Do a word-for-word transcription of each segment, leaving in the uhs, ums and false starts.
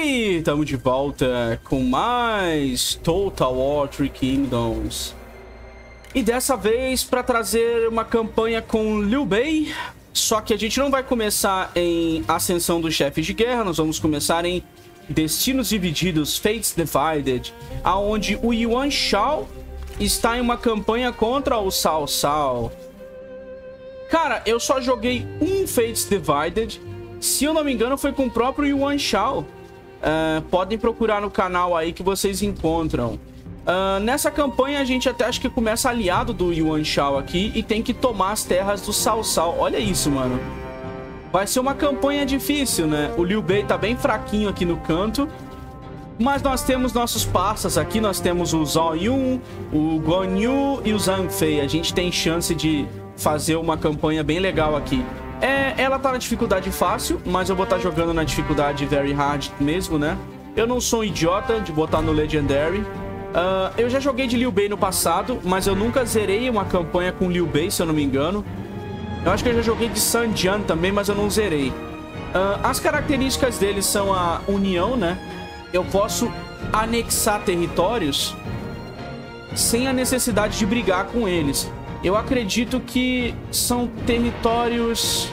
aí, estamos de volta com mais Total War Three Kingdoms. E dessa vez para trazer uma campanha com Liu Bei. Só que a gente não vai começar em Ascensão dos Chefes de Guerra, nós vamos começar em Destinos Divididos, Fates Divided, aonde o Yuan Shao está em uma campanha contra o Cao Cao. Cara, eu só joguei um Fates Divided. Se eu não me engano, foi com o próprio Yuan Shao. Uh, podem procurar no canal aí que vocês encontram. Uh, nessa campanha, a gente até acho que começa aliado do Yuan Shao aqui e tem que tomar as terras do Cao Cao. Olha isso, mano. Vai ser uma campanha difícil, né? O Liu Bei tá bem fraquinho aqui no canto. Mas nós temos nossos parças aqui. Nós temos o Zhao Yun, o Guan Yu e o Zhang Fei. A gente tem chance de fazer uma campanha bem legal aqui. É, ela tá na dificuldade fácil, mas eu vou estar jogando na dificuldade very hard mesmo, né? Eu não sou um idiota de botar no Legendary. Uh, eu já joguei de Liu Bei no passado, mas eu nunca zerei uma campanha com Liu Bei, se eu não me engano. Eu acho que eu já joguei de Sun Jian também, mas eu não zerei. Uh, as características deles são a união, né? Eu posso anexar territórios sem a necessidade de brigar com eles. Eu acredito que são territórios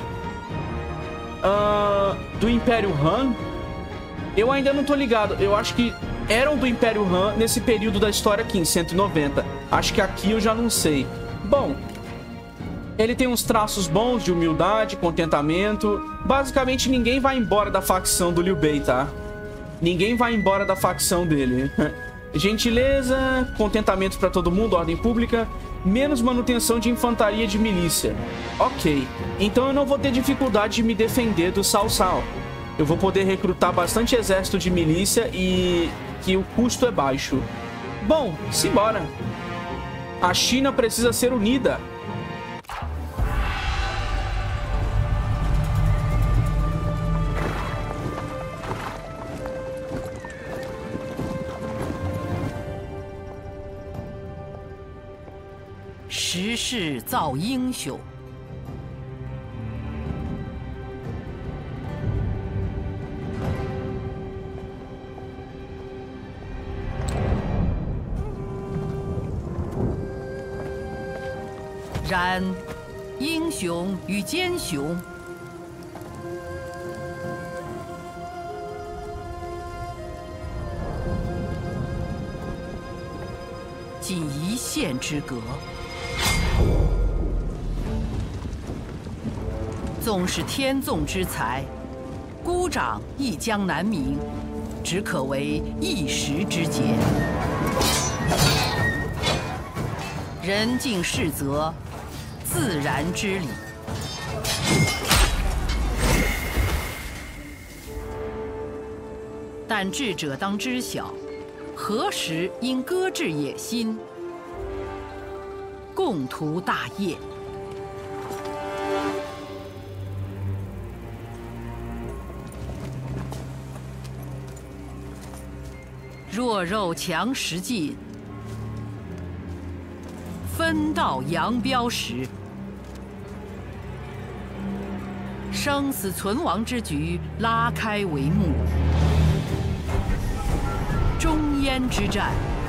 uh, do Império Han. Eu ainda não tô ligado. Eu acho que eram do Império Han nesse período da história aqui, em cento e noventa. Acho que aqui eu já não sei. Bom, ele tem uns traços bons de humildade, contentamento. Basicamente, ninguém vai embora da facção do Liu Bei, tá? Ninguém vai embora da facção dele. Gentileza, contentamento pra todo mundo, ordem pública, menos manutenção de infantaria de milícia. Ok, então eu não vou ter dificuldade de me defender do Cao Cao. Eu vou poder recrutar bastante exército de milícia e que o custo é baixo. Bom, simbora. A China precisa ser unida. 时势造英雄。然，英雄与奸雄，仅一线之隔。纵是天纵之才，孤掌亦将难鸣，只可为一时之杰。人敬事则，自然之理。但智者当知晓，何时应搁置野心，共图大业。弱肉强食尽，分道扬镳时。生死存亡之局拉开帷幕，终焉之战，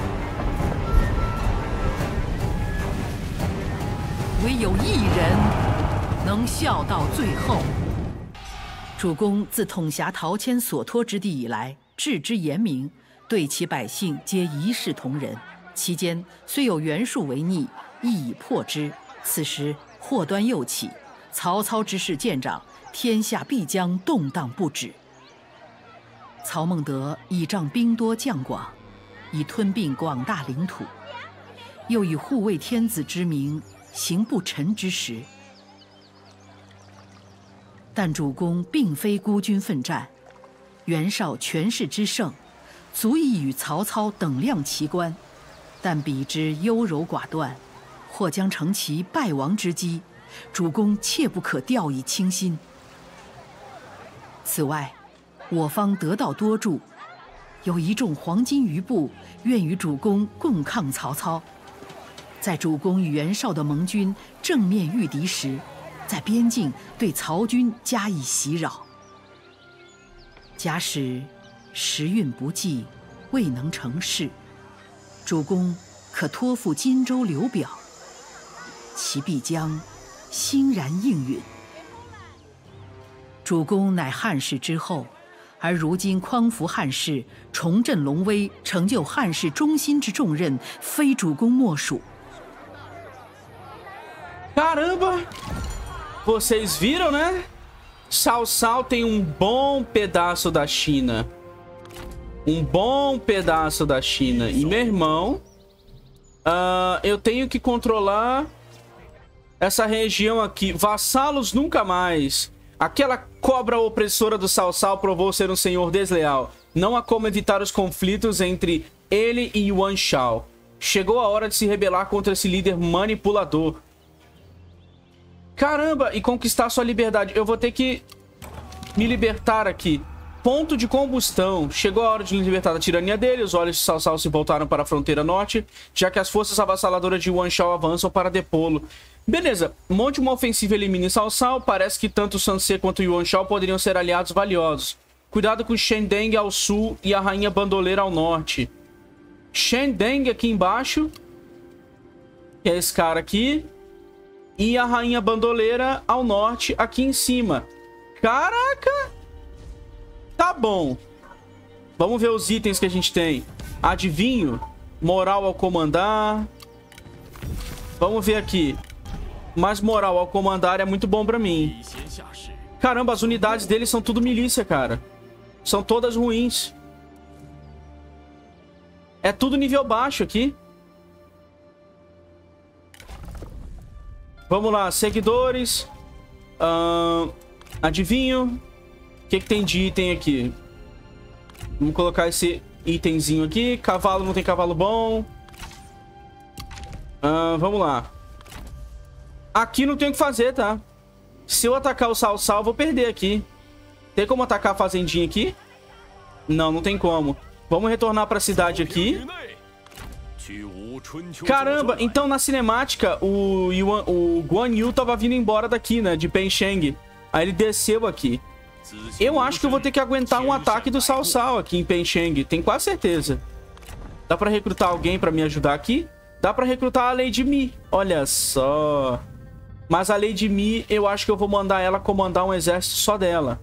唯有一人能笑到最后。主公自统辖陶谦所托之地以来，治之严明，对其百姓皆一视同仁。其间虽有袁术违逆，亦已破之。此时祸端又起，曹操之势渐长，天下必将动荡不止。曹孟德倚仗兵多将广，以吞并广大领土，又以护卫天子之名，行不臣之实。但主公并非孤军奋战，袁绍权势之盛，足以与曹操等量齐观，但彼之优柔寡断，或将成其败亡之机，主公切不可掉以轻心。此外，我方得道多助，有一众黄金余部愿与主公共抗曹操。在主公与袁绍的盟军正面御敌时，在边境对曹军加以袭扰。假使时运不济，未能成事。主公可托付荆州刘表，其必将欣然应允。主公乃汉室之后，而如今匡扶汉室，重振龙威，成就汉室中心之重任，非主公莫属。 Caramba! Vocês viram, né? Cao Cao tem um bom pedaço da China. Um bom pedaço da China. E meu irmão, uh, eu tenho que controlar essa região aqui. Vassalos nunca mais. Aquela cobra opressora do Cao Cao provou ser um senhor desleal. Não há como evitar os conflitos entre ele e Yuan Shao. Chegou a hora de se rebelar contra esse líder manipulador. Caramba, e conquistar sua liberdade. Eu vou ter que me libertar aqui. Ponto de combustão. Chegou a hora de libertar da tirania dele. Os olhos de Cao Cao se voltaram para a fronteira norte, já que as forças avassaladoras de Yuan Shao avançam para depô-lo. Beleza, monte uma ofensiva e elimine Cao Cao. Parece que tanto Sun Ce quanto Yuan Shao poderiam ser aliados valiosos. Cuidado com Shen Deng ao sul e a Rainha Bandoleira ao norte. Shen Deng aqui embaixo, que é esse cara aqui. E a Rainha Bandoleira ao norte, aqui em cima. Caraca! Tá bom. Vamos ver os itens que a gente tem. Adivinho. Moral ao comandar. Vamos ver aqui. Mas moral ao comandar é muito bom pra mim. Caramba, as unidades deles são tudo milícia, cara. São todas ruins. É tudo nível baixo aqui. Vamos lá, seguidores. Uh, adivinho. O que, que tem de item aqui? Vamos colocar esse itemzinho aqui. Cavalo, não tem cavalo bom. Uh, vamos lá. Aqui não tem o que fazer, tá? Se eu atacar o Cao Cao, eu vou perder aqui. Tem como atacar a fazendinha aqui? Não, não tem como. Vamos retornar pra cidade aqui. Caramba, então na cinemática o, Yuan, o Guan Yu tava vindo embora daqui, né? De Pensheng. Aí ele desceu aqui. Eu acho que eu vou ter que aguentar um ataque do Cao Cao aqui em Pensheng. Tenho quase certeza. Dá pra recrutar alguém pra me ajudar aqui? Dá pra recrutar a Lady Mi. Olha só. Mas a Lady Mi, eu acho que eu vou mandar ela comandar um exército só dela.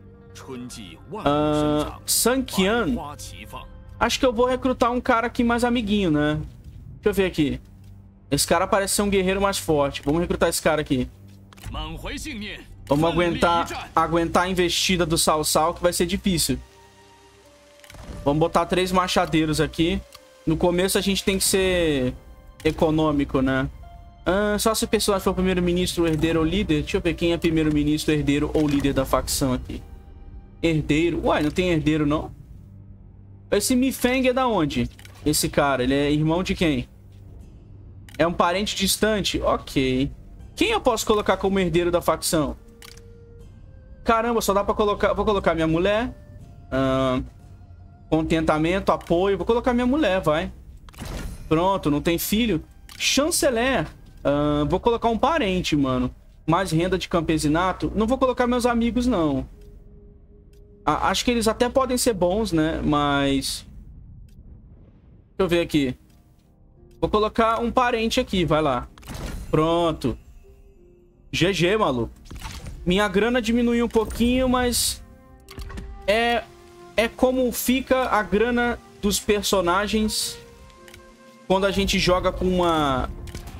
Uh, Sun Qian. Acho que eu vou recrutar um cara aqui mais amiguinho, né? Deixa eu ver aqui. Esse cara parece ser um guerreiro mais forte. Vamos recrutar esse cara aqui. Vamos aguentar, aguentar a investida do Cao Cao, que vai ser difícil. Vamos botar três machadeiros aqui. No começo a gente tem que ser econômico, né? Ah, só se o personagem for primeiro-ministro, herdeiro ou líder. Deixa eu ver quem é primeiro-ministro, herdeiro ou líder da facção aqui. Herdeiro. Uai, não tem herdeiro, não? Esse Mi Feng é da onde? Esse cara, ele é irmão de quem? É um parente distante? Ok. Quem eu posso colocar como herdeiro da facção? Caramba, só dá pra colocar... Vou colocar minha mulher. Uh, contentamento, apoio. Vou colocar minha mulher, vai. Pronto, não tem filho. Chanceler. Uh, vou colocar um parente, mano. Mais renda de campesinato. Não vou colocar meus amigos, não. Ah, acho que eles até podem ser bons, né? Mas... Deixa eu ver aqui. Vou colocar um parente aqui, vai lá. Pronto. G G, maluco. Minha grana diminuiu um pouquinho, mas... É... É como fica a grana dos personagens quando a gente joga com uma...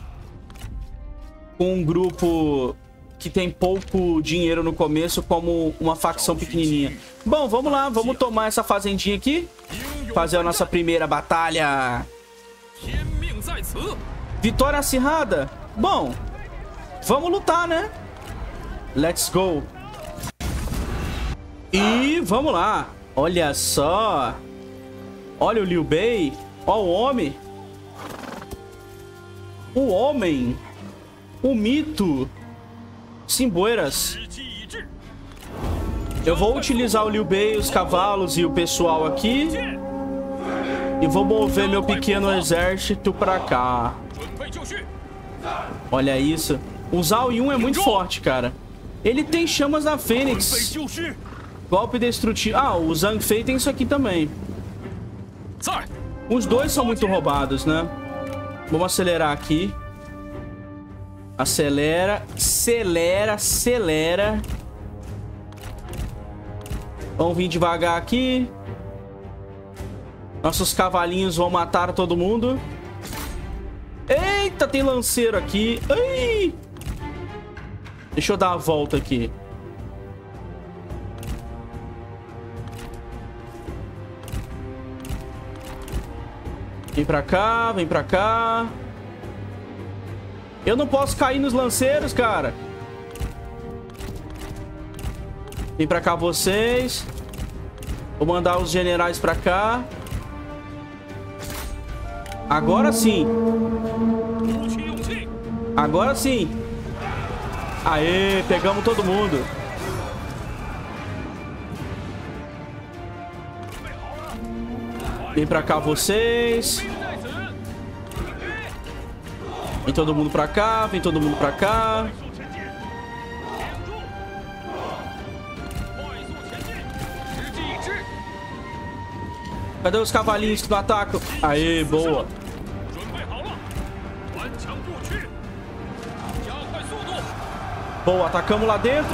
Com um grupo que tem pouco dinheiro no começo, como uma facção pequenininha. Bom, vamos lá. Vamos tomar essa fazendinha aqui. Fazer a nossa primeira batalha. Vitória acirrada? Bom, vamos lutar, né? Let's go. E vamos lá. Olha só. Olha o Liu Bei. Olha o homem. O homem. O mito. Simboeiras. Eu vou utilizar o Liu Bei, os cavalos e o pessoal aqui. E vou mover meu pequeno exército pra cá. Olha isso. O Zhao Yun é muito forte, cara. Ele tem chamas da Fênix. Golpe destrutivo. Ah, o Zhang Fei tem isso aqui também. Os dois são muito roubados, né? Vamos acelerar aqui. Acelera, acelera, acelera. Vamos vir devagar aqui. Nossos cavalinhos vão matar todo mundo. Eita, tem lanceiro aqui. Ai! Deixa eu dar a volta aqui. Vem pra cá, vem pra cá. Eu não posso cair nos lanceiros, cara. Vem pra cá vocês. Vou mandar os generais pra cá. Agora sim. Agora sim. Aê, pegamos todo mundo. Vem pra cá vocês. Vem todo mundo pra cá, vem todo mundo pra cá. Cadê os cavalinhos que não atacam? Aê, boa. Boa, atacamos lá dentro.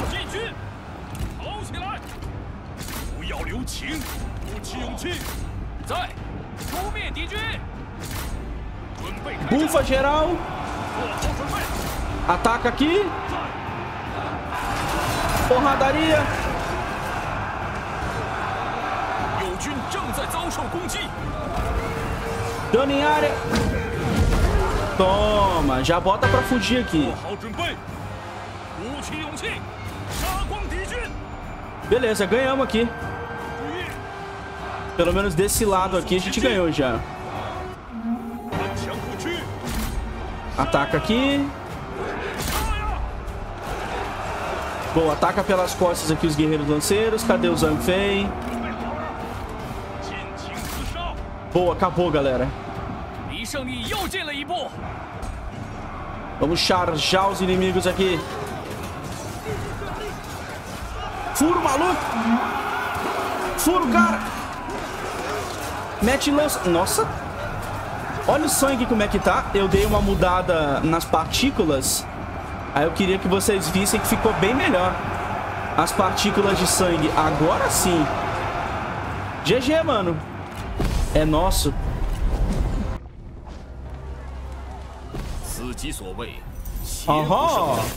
Bufa geral. Ataca aqui. Porradaria. Dano em área. Toma, já bota pra fugir aqui. Beleza, ganhamos aqui. Pelo menos desse lado aqui a gente ganhou já. Ataca aqui. Boa, ataca pelas costas aqui os guerreiros lanceiros. Cadê o Zhang Fei? Boa, acabou, galera. Vamos charjar os inimigos aqui. Furo, maluco. Furo, cara. Mete lança. Nossa. Olha o sangue como é que tá. Eu dei uma mudada nas partículas. Aí eu queria que vocês vissem que ficou bem melhor. As partículas de sangue. Agora sim. G G, mano. É nosso. Aham.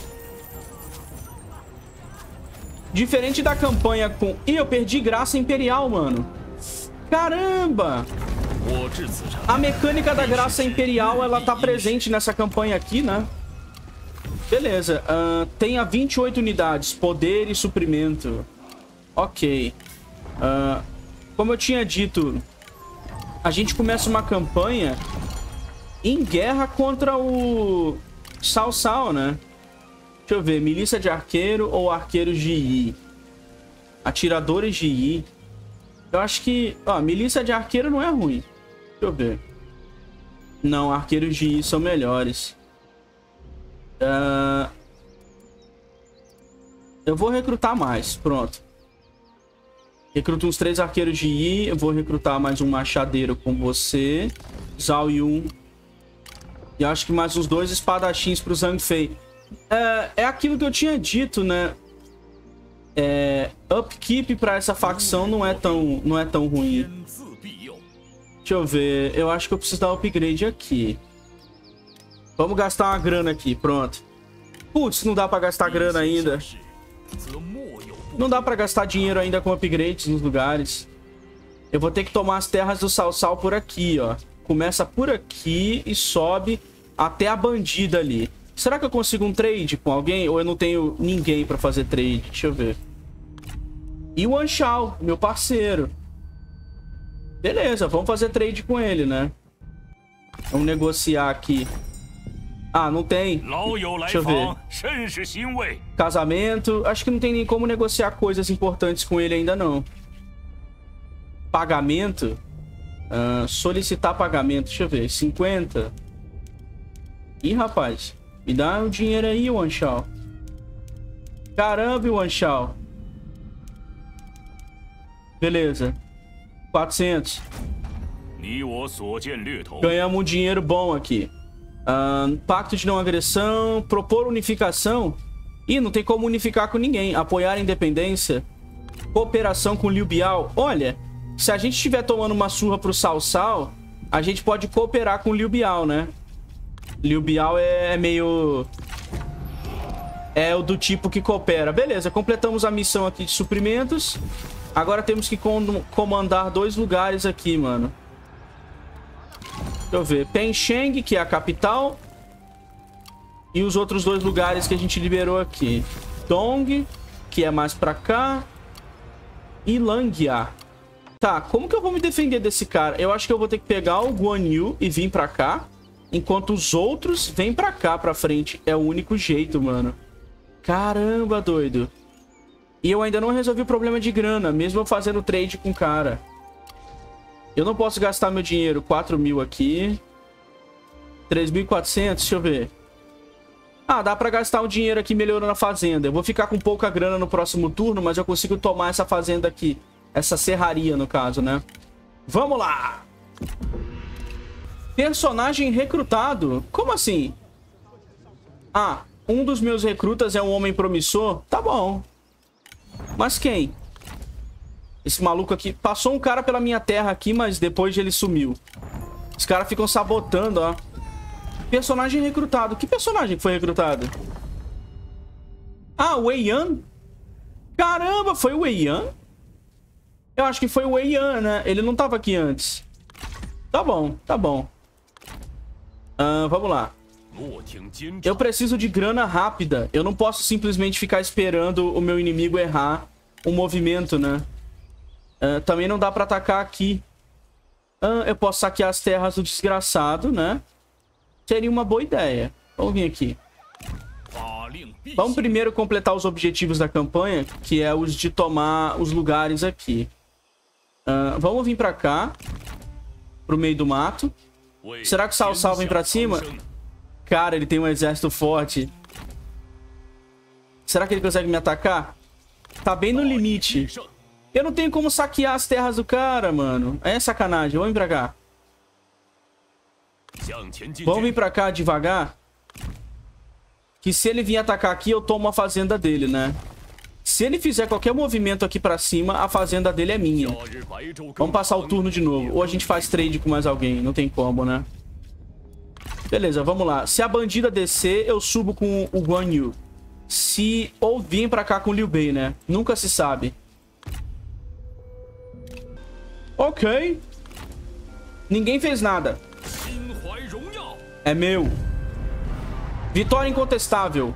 Diferente da campanha com... Ih, eu perdi graça imperial, mano. Caramba! A mecânica da graça imperial, ela tá presente nessa campanha aqui, né? Beleza. Uh, tenha vinte e oito unidades. Poder e suprimento. Ok. Uh, como eu tinha dito, a gente começa uma campanha em guerra contra o Cao Cao, né? Deixa eu ver. Milícia de arqueiro ou arqueiros de Yi? Atiradores de Yi. Eu acho que... Ó, milícia de arqueiro não é ruim. Deixa eu ver. Não, arqueiros de Yi são melhores. Uh... Eu vou recrutar mais. Pronto. Recruto uns três arqueiros de Yi. Eu vou recrutar mais um machadeiro com você. Zhao Yun. E acho que mais uns dois espadachins pro Zhang Fei. É, é aquilo que eu tinha dito, né? É, upkeep pra essa facção não é tão, não é tão ruim. Deixa eu ver. Eu acho que eu preciso dar upgrade aqui. Vamos gastar uma grana aqui. Pronto. Putz, não dá pra gastar grana ainda. Não dá pra gastar dinheiro ainda com upgrades nos lugares. Eu vou ter que tomar as terras do Cao Cao por aqui, ó. Começa por aqui e sobe até a bandida ali. Será que eu consigo um trade com alguém? Ou eu não tenho ninguém pra fazer trade? Deixa eu ver. E o Anshao, meu parceiro. Beleza, vamos fazer trade com ele, né? Vamos negociar aqui. Ah, não tem. Deixa eu ver. Casamento. Acho que não tem nem como negociar coisas importantes com ele ainda, não. Pagamento. Uh, solicitar pagamento. Deixa eu ver. cinquenta. Ih, rapaz. Me dá o dinheiro aí, o Anshao. Caramba, o Anshao. Beleza. quatrocentos. Ganhamos um dinheiro bom aqui. Uh, pacto de não agressão. Propor unificação. Ih, não tem como unificar com ninguém. Apoiar a independência. Cooperação com Liu Biao. Olha, se a gente estiver tomando uma surra pro Cao Cao, a gente pode cooperar com Liu Biao, né? Liu Biao é meio... É o do tipo que coopera. Beleza, completamos a missão aqui de suprimentos. Agora temos que com comandar dois lugares aqui, mano. Deixa eu ver. Pensheng, que é a capital. E os outros dois lugares que a gente liberou aqui. Dong, que é mais pra cá. E Langia. Tá, como que eu vou me defender desse cara? Eu acho que eu vou ter que pegar o Guan Yu e vir pra cá. Enquanto os outros vêm pra cá, pra frente. É o único jeito, mano. Caramba, doido. E eu ainda não resolvi o problema de grana, mesmo eu fazendo trade com o cara. Eu não posso gastar meu dinheiro. quatro mil aqui. três mil e quatrocentos, deixa eu ver. Ah, dá pra gastar o dinheiro aqui melhorando a fazenda. Eu vou ficar com pouca grana no próximo turno, mas eu consigo tomar essa fazenda aqui. Essa serraria, no caso, né? Vamos lá! Personagem recrutado. Como assim? Ah, um dos meus recrutas é um homem promissor? Tá bom. Mas quem? Esse maluco aqui. Passou um cara pela minha terra aqui, mas depois ele sumiu. Os caras ficam sabotando, ó. Personagem recrutado. Que personagem foi recrutado? Ah, o Wei Yan? Caramba, foi o Wei Yan? Eu acho que foi o Wei Yan, né? Ele não tava aqui antes. Tá bom, tá bom. Uh, vamos lá. Eu preciso de grana rápida. Eu não posso simplesmente ficar esperando o meu inimigo errar um movimento, né? Uh, também não dá pra atacar aqui. Uh, eu posso saquear as terras do desgraçado, né? Seria uma boa ideia. Vamos vir aqui. Vamos primeiro completar os objetivos da campanha, que é os de tomar os lugares aqui. Uh, vamos vir pra cá. Pro meio do mato. Será que o Cao Cao vem pra cima? Cara, ele tem um exército forte. Será que ele consegue me atacar? Tá bem no limite. Eu não tenho como saquear as terras do cara, mano. É sacanagem. Vamos vir pra cá. Vamos vir pra cá devagar. Que se ele vir atacar aqui, eu tomo a fazenda dele, né? Se ele fizer qualquer movimento aqui pra cima, a fazenda dele é minha. Vamos passar o turno de novo. Ou a gente faz trade com mais alguém. Não tem como, né? Beleza, vamos lá. Se a bandida descer, eu subo com o Guan Yu. Se... Ou vir pra cá com o Liu Bei, né? Nunca se sabe. Ok. Ninguém fez nada. É meu. Vitória incontestável.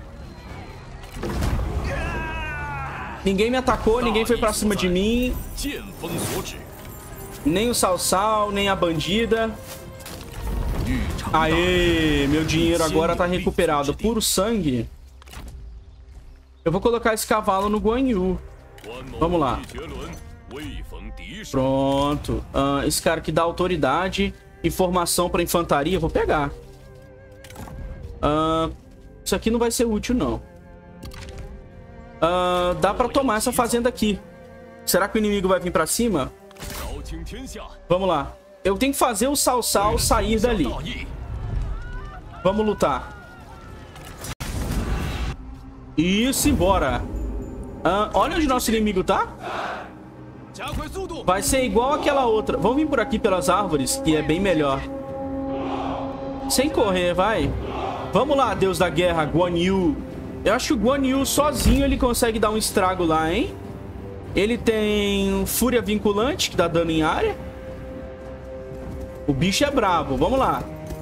Ninguém me atacou, ninguém foi pra cima de mim. Nem o Cao Cao, nem a bandida. Aê, meu dinheiro agora tá recuperado. Puro sangue. Eu vou colocar esse cavalo no Guan Yu. Vamos lá. Pronto. Uh, esse cara que dá autoridade e formação pra infantaria, eu vou pegar. Uh, isso aqui não vai ser útil, não. Uh, dá pra tomar essa fazenda aqui. Será que o inimigo vai vir pra cima? Vamos lá. Eu tenho que fazer o Cao Cao sair dali. Vamos lutar. Isso, embora. Uh, olha onde nosso inimigo tá. Vai ser igual aquela outra. Vamos vir por aqui pelas árvores, que é bem melhor. Sem correr, vai. Vamos lá, Deus da Guerra, Guan Yu. Eu acho que o Guan Yu sozinho ele consegue dar um estrago lá, hein? Ele tem Fúria Vinculante, que dá dano em área. O bicho é brabo, vamos lá.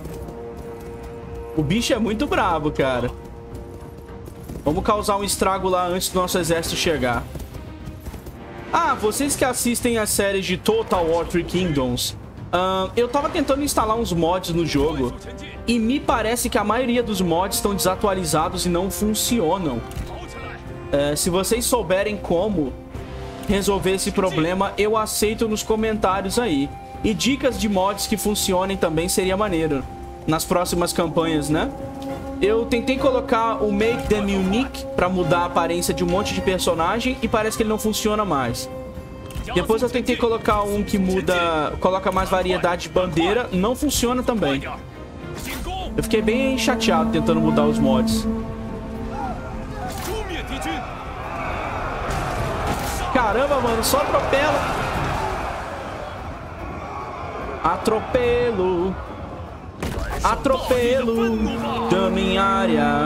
O bicho é muito brabo, cara. Vamos causar um estrago lá antes do nosso exército chegar. Ah, vocês que assistem a série de Total War Three Kingdoms, uh, eu tava tentando instalar uns mods no jogo e me parece que a maioria dos mods estão desatualizados e não funcionam. Uh, se vocês souberem como resolver esse problema, eu aceito nos comentários aí. E dicas de mods que funcionem também seria maneiro nas próximas campanhas, né? Eu tentei colocar o Make Them Unique pra mudar a aparência de um monte de personagem e parece que ele não funciona mais. Depois eu tentei colocar um que muda, coloca mais variedade de bandeira, não funciona também. Eu fiquei bem chateado tentando mudar os mods. Caramba, mano, só atropela. Atropelo. Atropelo. Dano em área.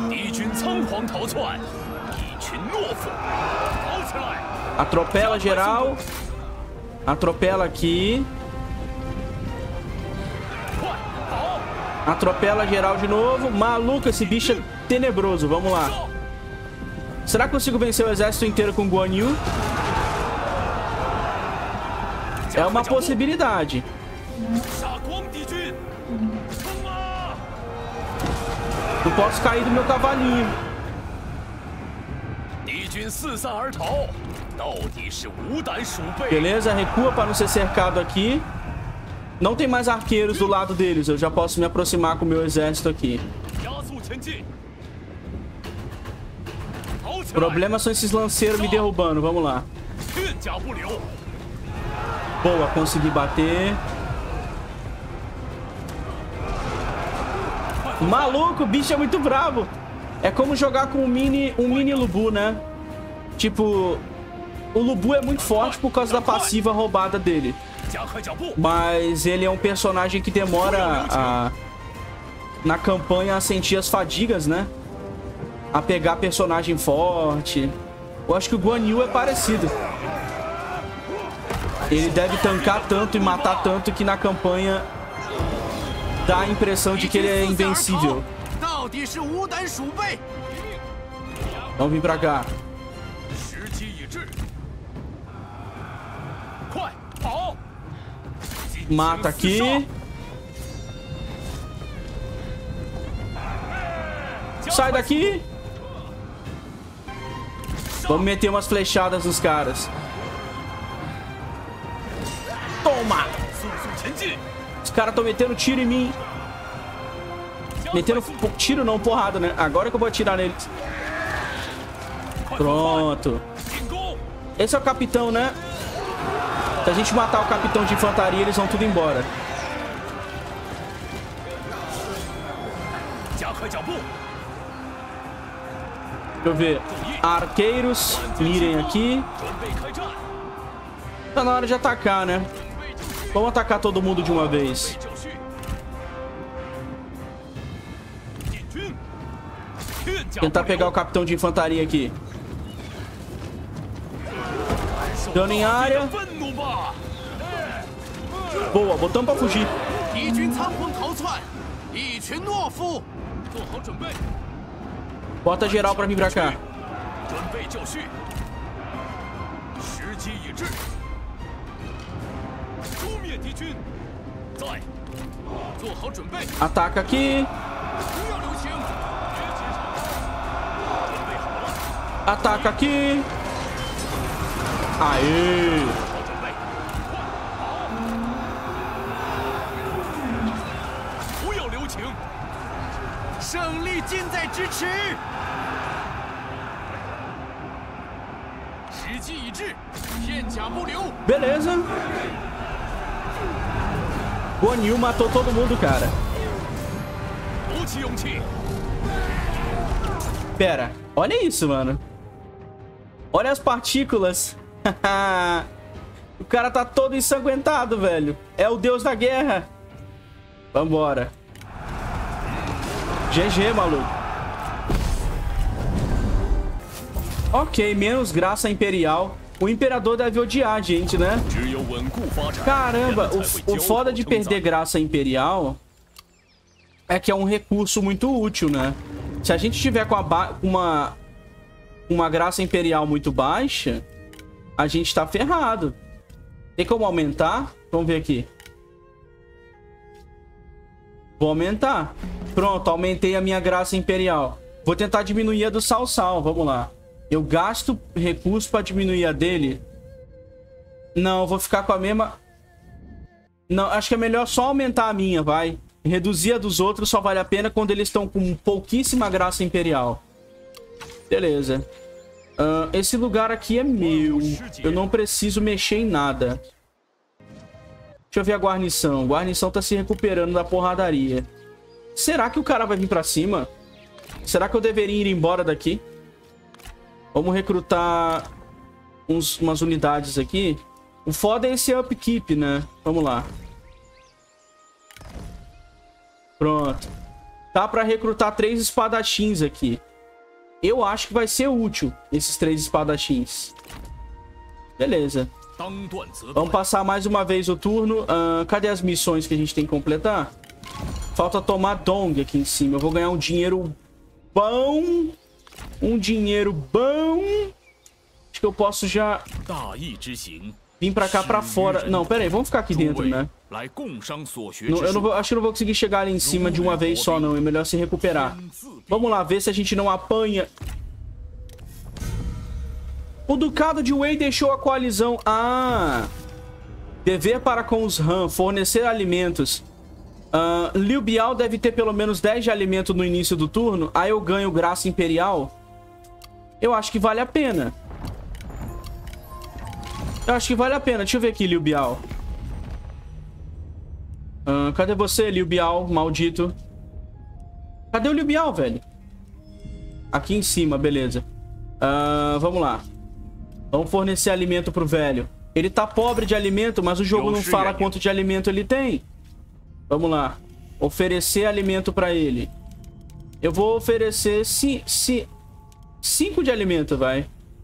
Atropela geral. Atropela aqui. Atropela geral de novo. Maluco, esse bicho é tenebroso. Vamos lá. Será que consigo vencer o exército inteiro com Guan Yu? É uma possibilidade. Não posso cair do meu cavalinho. Beleza, recua para não ser cercado aqui. Não tem mais arqueiros do lado deles. Eu já posso me aproximar com o meu exército aqui. O problema são esses lanceiros me derrubando. Vamos lá. Boa, consegui bater. Maluco, o bicho é muito bravo. É como jogar com um mini, um mini Lubu, né? Tipo, o Lubu é muito forte por causa da passiva roubada dele. Mas ele é um personagem que demora a, na campanha a sentir as fadigas, né? A pegar personagem forte. Eu acho que o Guan Yu é parecido. Ele deve tancar tanto e matar tanto que na campanha dá a impressão de que ele é invencível. Vamos vir pra cá. Mata aqui. Sai daqui. Vamos meter umas flechadas nos caras. Toma! Os caras estão metendo tiro em mim. Metendo tiro não, porrada, né? Agora que eu vou atirar neles. Pronto. Esse é o capitão, né? Se a gente matar o capitão de infantaria, eles vão tudo embora. Deixa eu ver. Arqueiros, mirem aqui. Tá na hora de atacar, né? Vamos atacar todo mundo de uma vez. Tentar pegar o capitão de infantaria aqui. Dano em área. Boa, botamos pra fugir. Bota geral pra vir pra cá. Ataca aqui. Ataca aqui. Aê! Beleza. Guan Yu matou todo mundo, cara. Pera, olha isso, mano. Olha as partículas. O cara tá todo ensanguentado, velho. É o deus da guerra. Vambora. G G, maluco. Ok, menos graça imperial. O imperador deve odiar a gente, né? Caramba, o, o foda de perder graça imperial é que é um recurso muito útil, né? Se a gente tiver com a uma, uma graça imperial muito baixa, a gente tá ferrado. Tem como aumentar? Vamos ver aqui. Vou aumentar. Pronto, aumentei a minha graça imperial. Vou tentar diminuir a do Cao Cao. Vamos lá. Eu gasto recurso para diminuir a dele? Não, eu vou ficar com a mesma... Não, acho que é melhor só aumentar a minha, vai. Reduzir a dos outros só vale a pena quando eles estão com pouquíssima graça imperial. Beleza. Uh, esse lugar aqui é meu. Eu não preciso mexer em nada. Deixa eu ver a guarnição. A guarnição tá se recuperando da porradaria. Será que o cara vai vir pra cima? Será que eu deveria ir embora daqui? Vamos recrutar uns, umas unidades aqui. O foda é esse upkeep, né? Vamos lá. Pronto. Tá pra recrutar três espadachins aqui. Eu acho que vai ser útil esses três espadachins. Beleza. Vamos passar mais uma vez o turno. Uh, cadê as missões que a gente tem que completar? Falta tomar Dong aqui em cima. Eu vou ganhar um dinheiro bom. Um dinheiro bom. Acho que eu posso já vir pra cá pra fora. Não, pera aí. Vamos ficar aqui dentro, né? Não, eu não vou, acho que eu não vou conseguir chegar ali em cima de uma vez só, não. É melhor se recuperar. Vamos lá, ver se a gente não apanha. O Ducado de Wei deixou a coalizão. Ah! Dever para com os Han, fornecer alimentos. Uh, Liu Biao deve ter pelo menos dez de alimento no início do turno. Aí eu ganho graça imperial. Eu acho que vale a pena. Eu acho que vale a pena. Deixa eu ver aqui, Liu Biao. Uh, cadê você, Liu Biao, maldito? Cadê o Liu Biao, velho? Aqui em cima, beleza. Uh, vamos lá. Vamos fornecer alimento pro velho. Ele tá pobre de alimento, mas o jogo não fala quanto de alimento ele tem. Vamos lá. Oferecer alimento pra ele. Eu vou oferecer ci, ci, cinco de alimento, vai.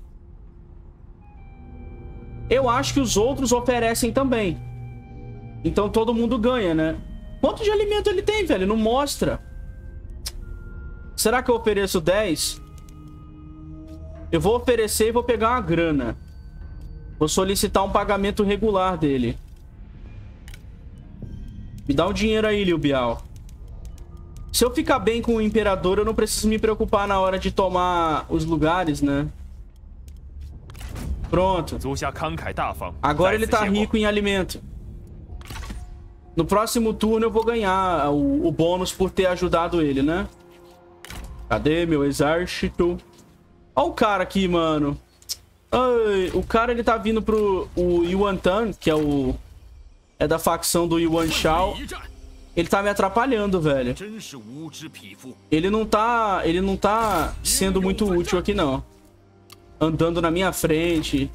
Eu acho que os outros oferecem também. Então todo mundo ganha, né? Quanto de alimento ele tem, velho? Não mostra. Será que eu ofereço dez? Eu vou oferecer e vou pegar uma grana. Vou solicitar um pagamento regular dele. Me dá um dinheiro aí, Liu Biao. Se eu ficar bem com o imperador, eu não preciso me preocupar na hora de tomar os lugares, né? Pronto. Agora ele tá rico em alimento. No próximo turno eu vou ganhar o, o bônus por ter ajudado ele, né? Cadê meu exército? Olha o cara aqui, mano. Ai, o cara, ele tá vindo pro o Yuan Tan, que é o... É da facção do Yuan Shao. Ele tá me atrapalhando, velho. Ele não tá... Ele não tá sendo muito útil aqui, não. Andando na minha frente.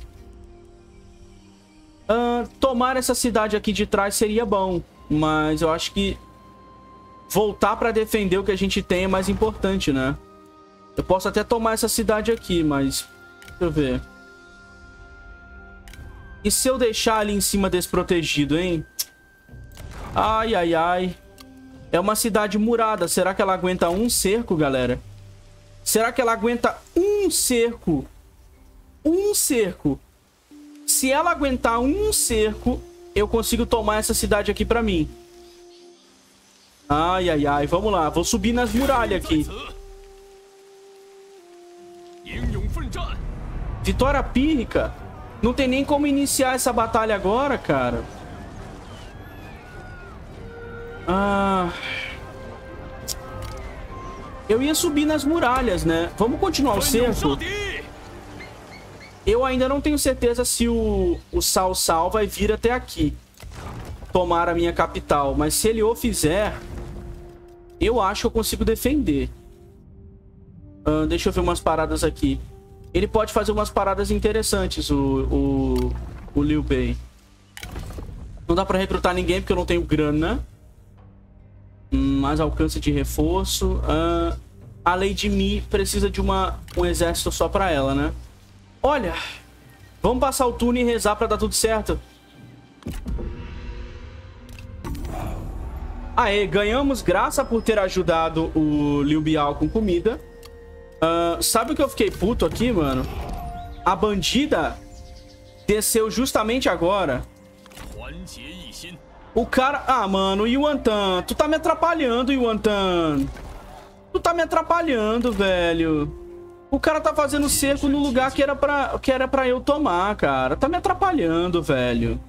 Uh, tomar essa cidade aqui de trás seria bom. Mas eu acho que... Voltar pra defender o que a gente tem é mais importante, né? Eu posso até tomar essa cidade aqui, mas... Deixa eu ver. E se eu deixar ali em cima desprotegido, hein? Ai, ai, ai. É uma cidade murada. Será que ela aguenta um cerco, galera? Será que ela aguenta um cerco? Um cerco. Se ela aguentar um cerco, eu consigo tomar essa cidade aqui pra mim. Ai, ai, ai. Vamos lá. Vou subir nas muralhas aqui. Vitória pírrica. Não tem nem como iniciar essa batalha agora, cara. Ah... Eu ia subir nas muralhas, né? Vamos continuar o cerco. Eu ainda não tenho certeza se o, o Cao Cao vai vir até aqui tomar a minha capital. Mas se ele o fizer, eu acho que eu consigo defender. Uh, deixa eu ver umas paradas aqui. Ele pode fazer umas paradas interessantes, o, o, o Liu Bei. Não dá pra recrutar ninguém porque eu não tenho grana. Hum, mais alcance de reforço. Uh, a Lady Mi precisa de uma, um exército só pra ela, né? Olha, vamos passar o turno e rezar pra dar tudo certo. Aê, ganhamos graça por ter ajudado o Liu Biao com comida. Uh, sabe o que eu fiquei puto aqui, mano? A bandida desceu justamente agora. O cara... Ah, mano, Yuan Tan. Tu tá me atrapalhando, Yuan Tan. Tu tá me atrapalhando, velho. O cara tá fazendo cerco no lugar que era pra, que era pra eu tomar, cara. Tá me atrapalhando, velho.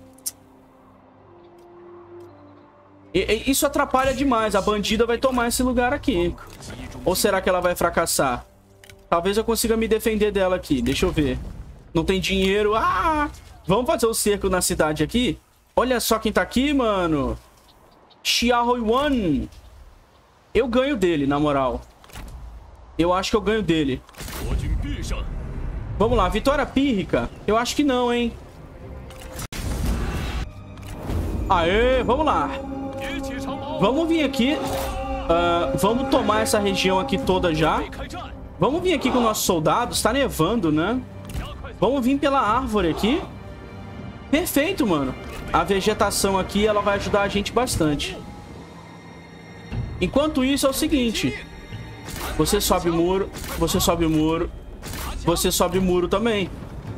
E, e, isso atrapalha demais. A bandida vai tomar esse lugar aqui. Ou será que ela vai fracassar? Talvez eu consiga me defender dela aqui. Deixa eu ver. Não tem dinheiro. Ah! Vamos fazer o cerco na cidade aqui? Olha só quem tá aqui, mano. Xiaohui Wan. Eu ganho dele, na moral. Eu acho que eu ganho dele. Vamos lá, vitória pírrica? Eu acho que não, hein? Aê, vamos lá. Vamos vir aqui. Uh, vamos tomar essa região aqui toda já. Vamos vir aqui com nossos soldados. Tá nevando, né? Vamos vir pela árvore aqui. Perfeito, mano. A vegetação aqui, ela vai ajudar a gente bastante. Enquanto isso, é o seguinte. Você sobe o muro. Você sobe o muro. Você sobe o muro também.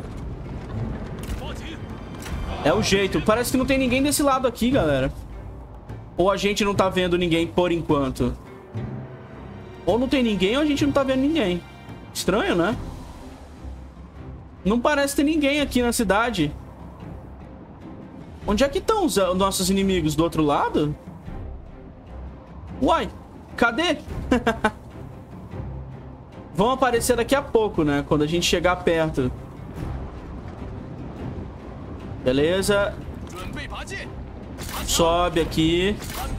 É o jeito. Parece que não tem ninguém desse lado aqui, galera. Ou a gente não tá vendo ninguém por enquanto. Ou não tem ninguém ou a gente não tá vendo ninguém. Estranho, né? Não parece ter ninguém aqui na cidade. Onde é que estão os nossos inimigos? Do outro lado? Uai, cadê? Vão aparecer daqui a pouco, né? Quando a gente chegar perto. Beleza. Sobe aqui.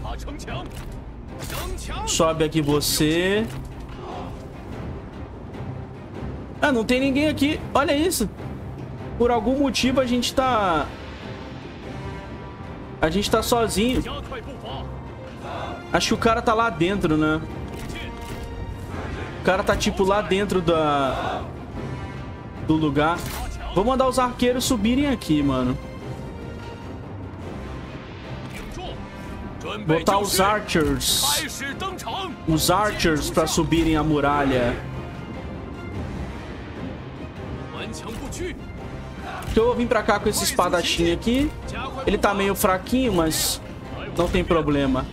Sobe aqui você. Ah, não tem ninguém aqui. Olha isso. Por algum motivo a gente tá... A gente tá sozinho. Acho que o cara tá lá dentro, né? O cara tá tipo lá dentro da... do lugar. Vou mandar os arqueiros subirem aqui, mano. Botar os archers. Os archers pra subirem a muralha. Então eu vou vir pra cá com esse espadachim aqui. Ele tá meio fraquinho, mas não tem problema.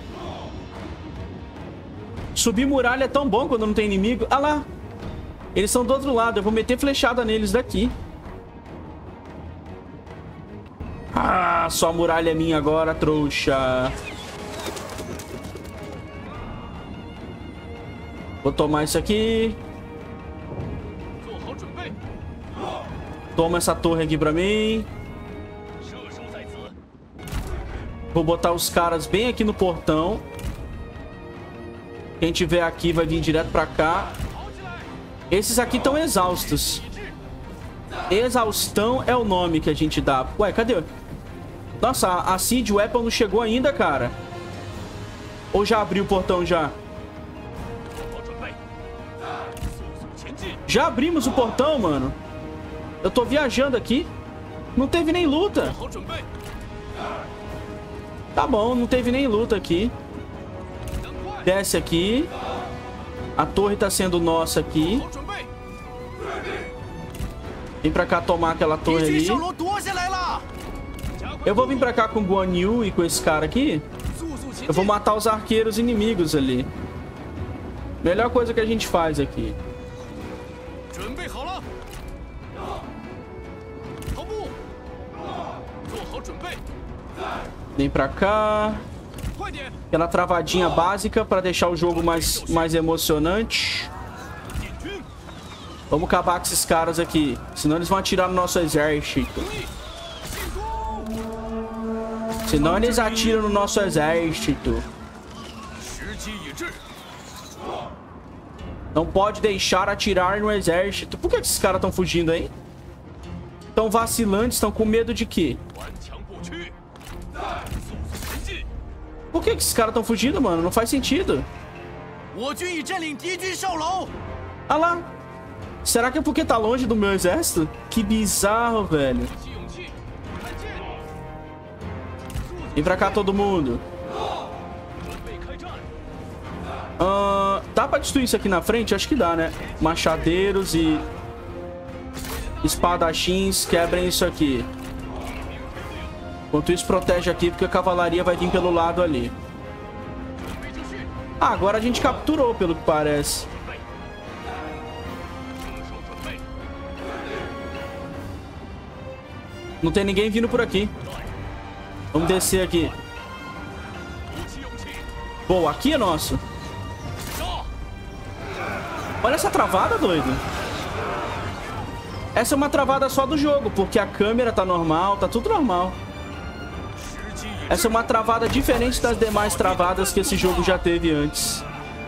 Subir muralha é tão bom quando não tem inimigo. Ah lá. Eles são do outro lado. Eu vou meter flechada neles daqui. Ah, só a muralha é minha agora, trouxa. Vou tomar isso aqui. Toma essa torre aqui pra mim. Vou botar os caras bem aqui no portão. Quem tiver aqui vai vir direto pra cá. Esses aqui estão exaustos. Exaustão é o nome que a gente dá. Ué, cadê? Nossa, a Seed Weapon não chegou ainda, cara. Ou já abriu o portão já? Já abrimos o portão, mano. Eu tô viajando aqui. Não teve nem luta. Tá bom, não teve nem luta aqui. Desce aqui. A torre tá sendo nossa aqui. Vem pra cá tomar aquela torre ali. Eu vou vir pra cá com o Guan Yu e com esse cara aqui. Eu vou matar os arqueiros inimigos ali. Melhor coisa que a gente faz aqui. Vem pra cá. Aquela travadinha básica pra deixar o jogo mais, mais emocionante. Vamos acabar com esses caras aqui. Senão eles vão atirar no nosso exército. Senão eles atiram no nosso exército. Não pode deixar atirar no exército. Por que esses caras estão fugindo aí? Estão vacilantes, estão com medo de quê? Por que esses caras estão fugindo, mano? Não faz sentido. Ah lá. Será que é porque tá longe do meu exército? Que bizarro, velho. Vem pra cá todo mundo. Uh, dá pra destruir isso aqui na frente? Acho que dá, né? Machadeiros e espadachins quebrem isso aqui. Enquanto isso, protege aqui, porque a cavalaria vai vir pelo lado ali. Ah, agora a gente capturou, pelo que parece. Não tem ninguém vindo por aqui. Vamos descer aqui. Boa, aqui é nosso. Olha essa travada, doido. Essa é uma travada só do jogo, porque a câmera tá normal, tá tudo normal. Essa é uma travada diferente das demais travadas que esse jogo já teve antes.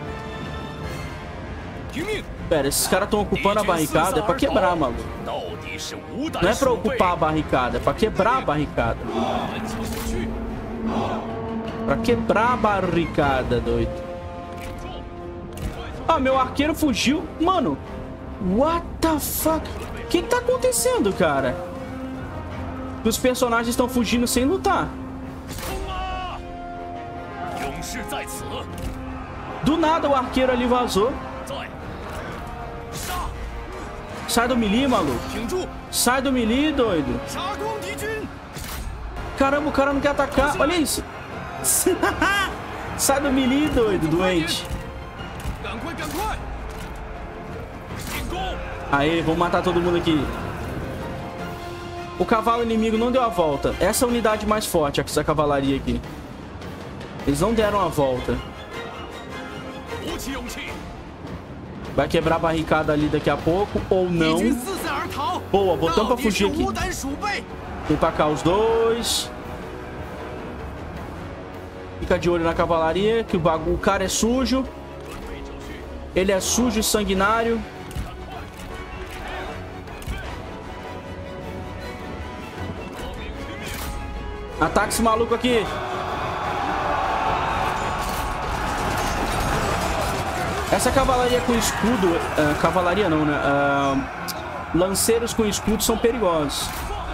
Pera, esses caras estão ocupando a barricada, é pra quebrar, maluco. Não é pra ocupar a barricada, é pra quebrar a barricada. Pra quebrar a barricada, doido. Ah, meu arqueiro fugiu. Mano, what the fuck? O que que tá acontecendo, cara? Os personagens estão fugindo sem lutar. Do nada o arqueiro ali vazou. Sai do melee, maluco. Sai do melee, doido. Caramba, o cara não quer atacar. Olha isso. Sai do melee, doido, doente. Aê, vamos matar todo mundo aqui. O cavalo inimigo não deu a volta. Essa é a unidade mais forte, essa cavalaria aqui. Eles não deram a volta. Vai quebrar a barricada ali daqui a pouco, ou não. Boa, botamos pra fugir aqui. Vem pra cá os dois. Fica de olho na cavalaria, que o bagulho, o cara é sujo. Ele é sujo e sanguinário. Ataque esse maluco aqui. Essa cavalaria com escudo... Uh, cavalaria não, né? Uh, lanceiros com escudo são perigosos.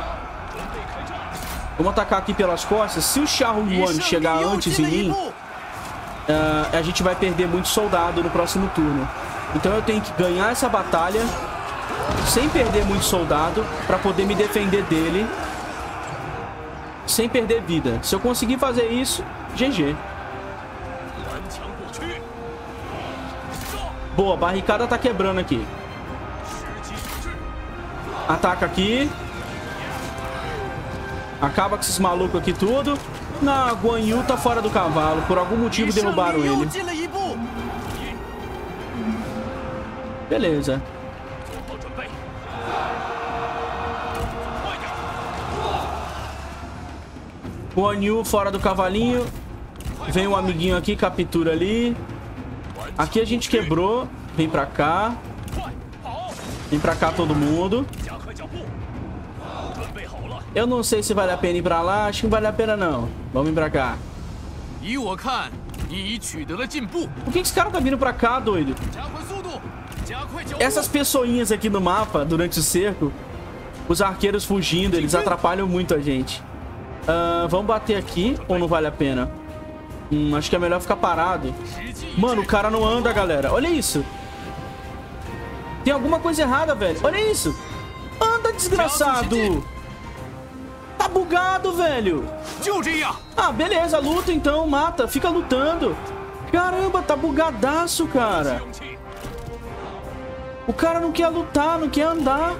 Vamos atacar aqui pelas costas. Se o Xiahou Yuan chegar antes em mim, uh, a gente vai perder muito soldado no próximo turno. Então eu tenho que ganhar essa batalha sem perder muito soldado para poder me defender dele sem perder vida. Se eu conseguir fazer isso, G G. Boa, a barricada tá quebrando aqui. Ataca aqui. Acaba com esses malucos aqui tudo. Não, Guan Yu tá fora do cavalo. Por algum motivo derrubaram ele. Beleza. Guan Yu fora do cavalinho. Vem um amiguinho aqui, captura ali. Aqui a gente quebrou. Vem pra cá. Vem pra cá todo mundo. Eu não sei se vale a pena ir pra lá. Acho que não vale a pena não. Vamos vir pra cá. Por que esse cara tá vindo pra cá, doido? Essas pessoinhas aqui no mapa, durante o cerco, os arqueiros fugindo, eles atrapalham muito a gente. Uh, vamos bater aqui ou não vale a pena? Hum, acho que é melhor ficar parado. Mano, o cara não anda, galera. Olha isso. Tem alguma coisa errada, velho. Olha isso. Anda, desgraçado. Tá bugado, velho. Ah, beleza. Luta, então. Mata. Fica lutando. Caramba, tá bugadaço, cara. O cara não quer lutar, não quer andar.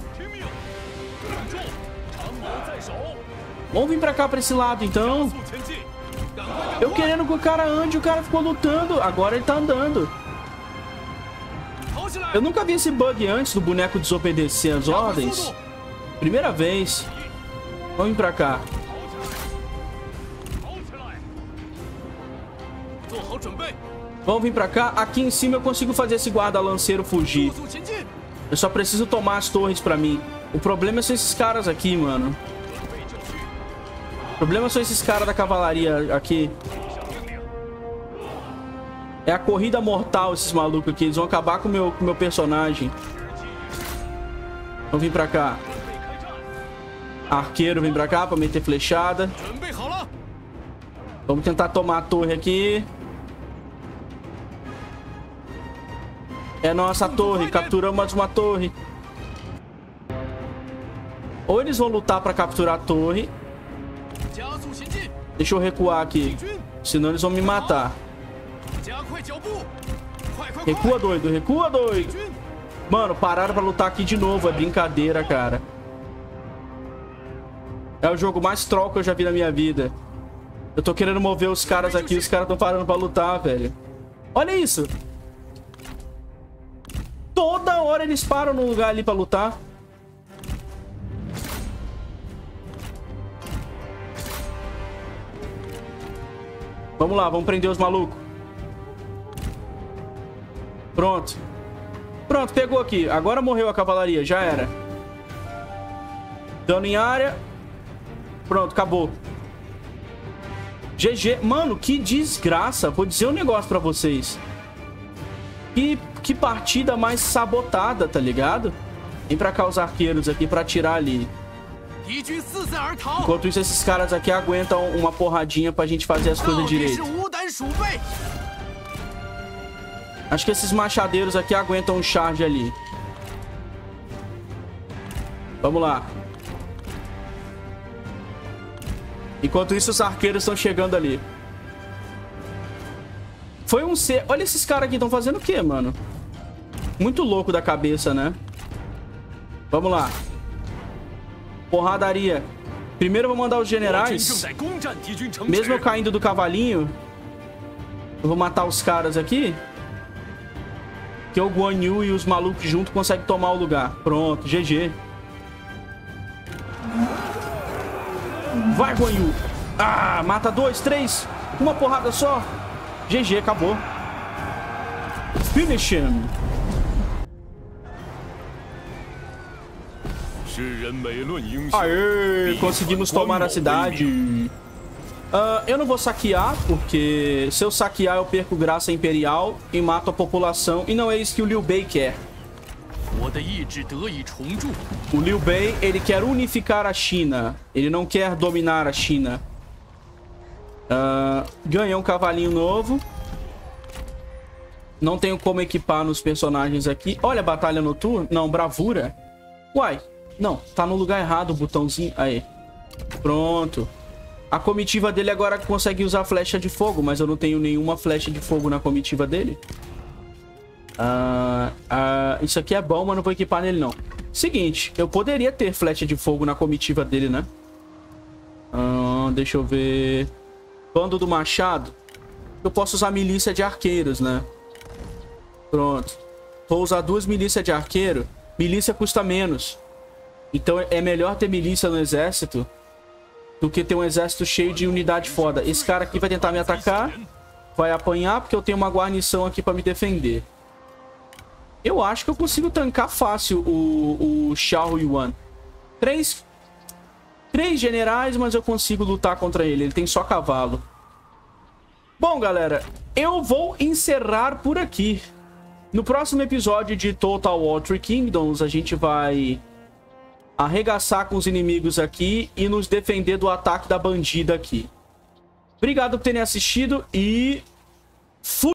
Vamos vir pra cá, pra esse lado, então. Eu querendo que o cara ande, o cara ficou lutando. Agora ele tá andando. Eu nunca vi esse bug antes do boneco desobedecer as ordens. Primeira vez. Vamos vir pra cá. Vamos vir pra cá. Aqui em cima eu consigo fazer esse guarda-lanceiro fugir. Eu só preciso tomar as torres pra mim. O problema são esses caras aqui, mano. O problema são esses caras da cavalaria aqui. É a corrida mortal, esses malucos aqui. Eles vão acabar com o meu, com meu personagem. Vamos vir pra cá. Arqueiro vem pra cá pra meter flechada. Vamos tentar tomar a torre aqui. É nossa torre. Capturamos mais uma torre. Ou eles vão lutar pra capturar a torre. Deixa eu recuar aqui. Senão eles vão me matar. Recua, doido. Recua, doido. Mano, pararam pra lutar aqui de novo. É brincadeira, cara. É o jogo mais troll que eu já vi na minha vida. Eu tô querendo mover os caras aqui. Os caras estão parando pra lutar, velho. Olha isso. Toda hora eles param no lugar ali pra lutar. Vamos lá, vamos prender os malucos. Pronto. Pronto, pegou aqui. Agora morreu a cavalaria, já era. Dano em área. Pronto, acabou. G G. Mano, que desgraça. Vou dizer um negócio pra vocês. Que, que partida mais sabotada, tá ligado? Vem pra cá os arqueiros aqui pra atirar ali. Enquanto isso, esses caras aqui aguentam uma porradinha pra gente fazer as coisas direito. Acho que esses machadeiros aqui aguentam um charge ali. Vamos lá. Enquanto isso, os arqueiros estão chegando ali. Foi um C... Olha esses caras aqui, estão fazendo o quê, mano? Muito louco da cabeça, né? Vamos lá. Porradaria. Primeiro eu vou mandar os generais. Mesmo eu caindo do cavalinho, eu vou matar os caras aqui. Que o Guan Yu e os malucos juntos conseguem tomar o lugar. Pronto, G G. Vai, Guan Yu. Ah, mata dois, três. Uma porrada só. G G, acabou. Finish him. Aê, conseguimos tomar a cidade. Uh, eu não vou saquear, porque se eu saquear eu perco graça imperial e mato a população. E não é isso que o Liu Bei quer. O Liu Bei, ele quer unificar a China. Ele não quer dominar a China. Uh, ganhou um cavalinho novo. Não tenho como equipar nos personagens aqui. Olha, batalha noturna. Não, bravura. Uai, não, tá no lugar errado o botãozinho. Aí, pronto. A comitiva dele agora consegue usar flecha de fogo, mas eu não tenho nenhuma flecha de fogo na comitiva dele. Uh, uh, isso aqui é bom, mas não vou equipar nele, não. Seguinte, eu poderia ter flecha de fogo na comitiva dele, né? Uh, deixa eu ver... Bando do Machado. Eu posso usar milícia de arqueiros, né? Pronto. Vou usar duas milícias de arqueiro. Milícia custa menos. Então é melhor ter milícia no exército do que ter um exército cheio de unidade foda. Esse cara aqui vai tentar me atacar. Vai apanhar porque eu tenho uma guarnição aqui pra me defender. Eu acho que eu consigo tancar fácil o, o Xiao Yuan. Três, três generais, mas eu consigo lutar contra ele. Ele tem só cavalo. Bom, galera, eu vou encerrar por aqui. No próximo episódio de Total War Three Kingdoms, a gente vai arregaçar com os inimigos aqui e nos defender do ataque da bandida aqui. Obrigado por terem assistido e... fui!